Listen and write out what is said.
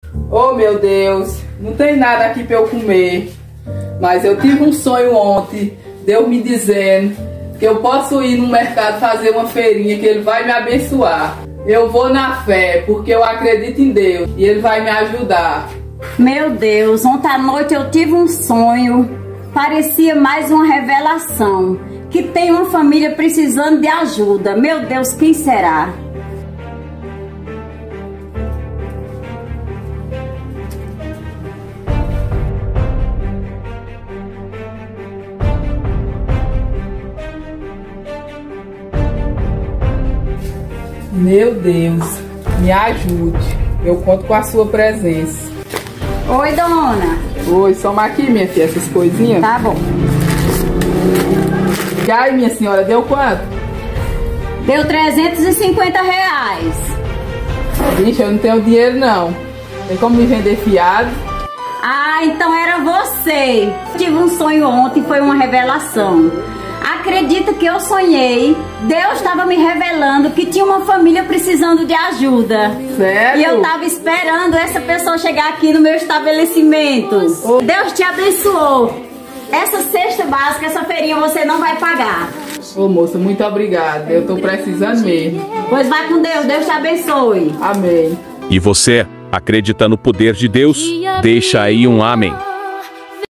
Oh, meu Deus, não tem nada aqui para eu comer. Mas eu tive um sonho ontem, Deus me dizendo que eu posso ir no mercado fazer uma feirinha, que Ele vai me abençoar. Eu vou na fé, porque eu acredito em Deus e Ele vai me ajudar. Meu Deus, ontem à noite eu tive um sonho, parecia mais uma revelação, que tem uma família precisando de ajuda. Meu Deus, quem será? Meu Deus, me ajude. Eu conto com a sua presença. Oi, dona. Oi, soma aqui, minha filha, essas coisinhas. Tá bom. E aí, minha senhora, deu quanto? Deu R$350. Vixe, eu não tenho dinheiro, não. Tem como me vender fiado? Ah, então era você. Tive um sonho ontem, foi uma revelação. Acredita que eu sonhei, Deus estava me revelando que tinha uma família precisando de ajuda. Sério? E eu estava esperando essa pessoa chegar aqui no meu estabelecimento. Oh. Deus te abençoou. Essa cesta básica, essa feirinha você não vai pagar. Ô moça, muito obrigada. Eu tô precisando mesmo. Pois vai com Deus, Deus te abençoe. Amém. E você, acredita no poder de Deus? Deixa aí um amém.